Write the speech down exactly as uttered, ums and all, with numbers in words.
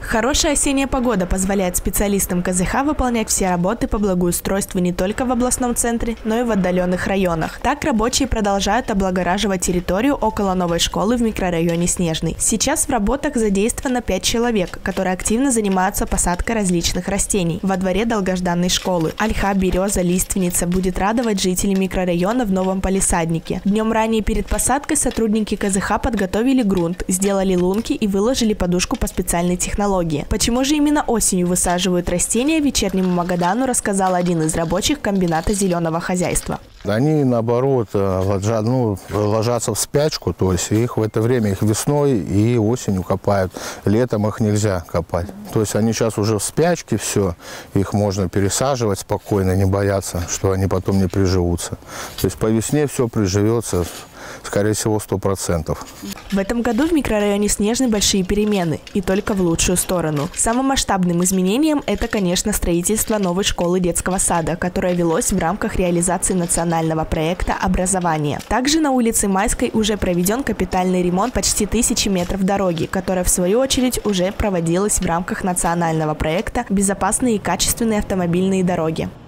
Хорошая осенняя погода позволяет специалистам ка зэ ха выполнять все работы по благоустройству не только в областном центре, но и в отдаленных районах. Так рабочие продолжают облагораживать территорию около новой школы в микрорайоне Снежный. Сейчас в работах задействовано пять человек, которые активно занимаются посадкой различных растений во дворе долгожданной школы. Ольха, береза, лиственница будет радовать жителей микрорайона в новом палисаднике. Днем ранее перед посадкой сотрудники ка зэ ха подготовили грунт, сделали лунки и выложили подушку по специальной технологии. Почему же именно осенью высаживают растения, вечернему Магадану рассказал один из рабочих комбината зеленого хозяйства. Они, наоборот, ложат, ну, ложатся в спячку, то есть их в это время, их весной и осенью копают. Летом их нельзя копать. То есть они сейчас уже в спячке, все, их можно пересаживать спокойно, не бояться, что они потом не приживутся. То есть по весне все приживется. Скорее всего, сто процентов. В этом году в микрорайоне Снежный большие перемены, и только в лучшую сторону. Самым масштабным изменением это, конечно, строительство новой школы детского сада, которое велось в рамках реализации национального проекта образования. Также на улице Майской уже проведен капитальный ремонт почти тысячи метров дороги, которая, в свою очередь, уже проводилась в рамках национального проекта «Безопасные и качественные автомобильные дороги».